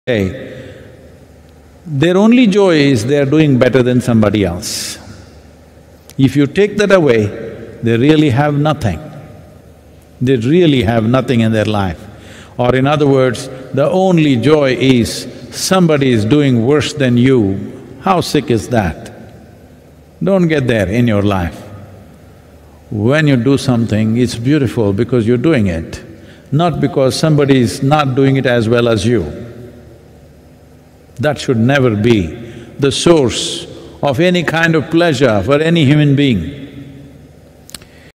Hey, their only joy is they are doing better than somebody else. If you take that away, they really have nothing. They really have nothing in their life. Or in other words, the only joy is somebody is doing worse than you. How sick is that? Don't get there in your life. When you do something, it's beautiful because you're doing it, not because somebody is not doing it as well as you. That should never be the source of any kind of pleasure for any human being.